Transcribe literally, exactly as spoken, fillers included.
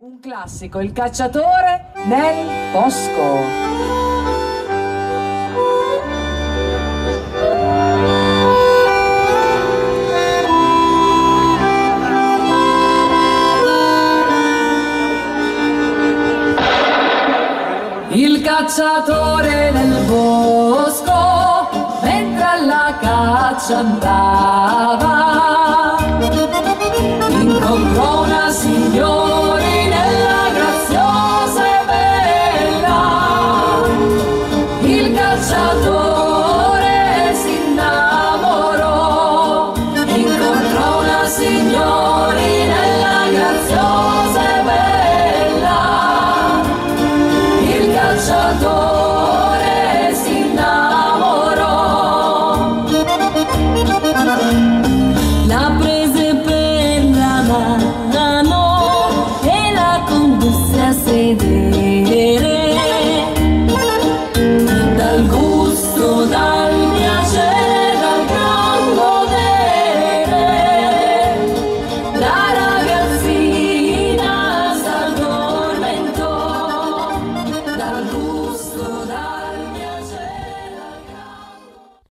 Un classico, il cacciatore nel bosco. Il cacciatore nel bosco, mentre alla caccia andava,